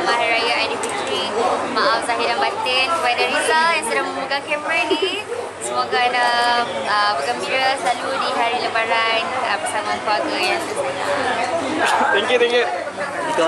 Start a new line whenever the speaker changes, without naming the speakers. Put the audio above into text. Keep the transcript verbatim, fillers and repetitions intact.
selamat Hari Raya Aidilfitri. Maaf zahir dan batin kepada Rizal yang sedang memegang kamera ni. Semoga anda uh, bergembira selalu di hari Lebaran uh, bersama keluarga yang tersayang.
Thank you, thank you.